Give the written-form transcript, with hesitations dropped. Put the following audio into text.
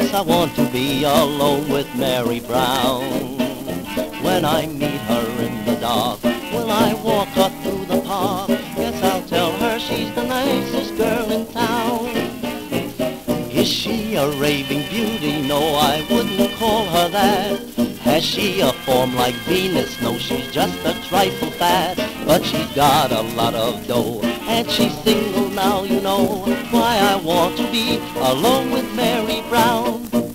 Yes, I want to be alone with Mary Brown. When I meet her in the dark, will I walk her through the park? Yes, I'll tell her she's the nicest girl in town. Is she a raving beauty? No, I wouldn't call her that. Has she a form like Venus? No, she's just a trifle fat. But she's got a lot of dough, and she's single now, you know. Why I want to be alone with Mary Brown.